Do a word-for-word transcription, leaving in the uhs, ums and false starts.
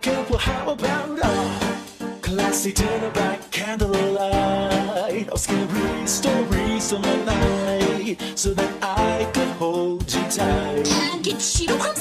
Well, how about a classy dinner by candlelight, or scary stories on the night, so that I could hold you tight. get you